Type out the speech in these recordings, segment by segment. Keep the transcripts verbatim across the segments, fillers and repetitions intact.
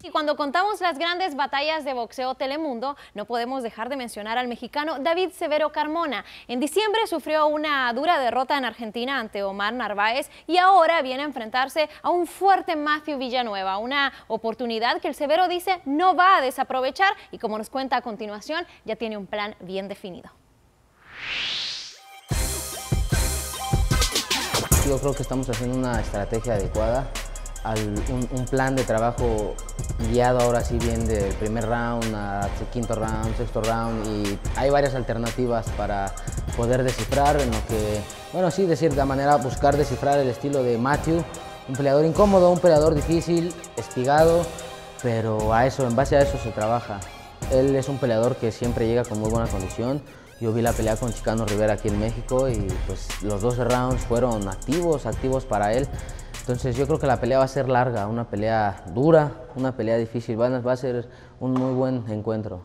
Y cuando contamos las grandes batallas de boxeo Telemundo, no podemos dejar de mencionar al mexicano David Severo Carmona. En diciembre sufrió una dura derrota en Argentina ante Omar Narváez y ahora viene a enfrentarse a un fuerte Matthew Villanueva, una oportunidad que el Severo dice no va a desaprovechar y, como nos cuenta a continuación, ya tiene un plan bien definido. Yo creo que estamos haciendo una estrategia adecuada, al, un, un plan de trabajo guiado ahora sí bien del primer round a quinto round, sexto round, y hay varias alternativas para poder descifrar en lo que, bueno sí, de cierta manera buscar descifrar el estilo de Matthew, un peleador incómodo, un peleador difícil, espigado, pero a eso, en base a eso se trabaja. Él es un peleador que siempre llega con muy buena condición. Yo vi la pelea con Chicano Rivera aquí en México y pues los doce rounds fueron activos, activos para él. Entonces yo creo que la pelea va a ser larga, una pelea dura, una pelea difícil, va a ser un muy buen encuentro.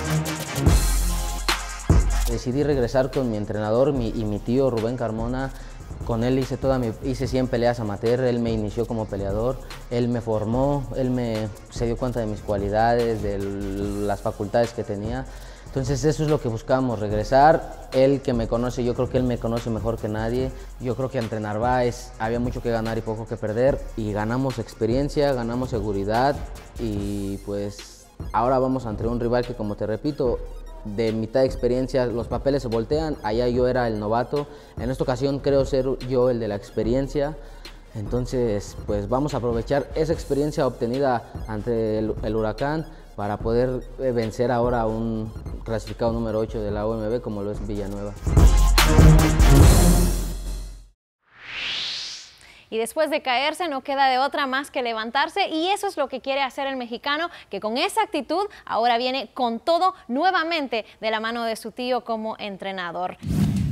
Decidí regresar con mi entrenador mi, y mi tío Rubén Carmona. Con él hice, toda mi, hice cien peleas amateur, él me inició como peleador, él me formó, él me, se dio cuenta de mis cualidades, de las facultades que tenía. Entonces eso es lo que buscamos, regresar. Él que me conoce, yo creo que él me conoce mejor que nadie. Yo creo que ante Narváez había mucho que ganar y poco que perder. Y ganamos experiencia, ganamos seguridad y pues ahora vamos ante un rival que, como te repito, de mitad de experiencia los papeles se voltean. Allá yo era el novato, en esta ocasión creo ser yo el de la experiencia. Entonces pues vamos a aprovechar esa experiencia obtenida ante el, el Huracán para poder vencer ahora a un clasificado número ocho de la O M B como lo es Villanueva. Y después de caerse no queda de otra más que levantarse, y eso es lo que quiere hacer el mexicano, que con esa actitud ahora viene con todo nuevamente de la mano de su tío como entrenador.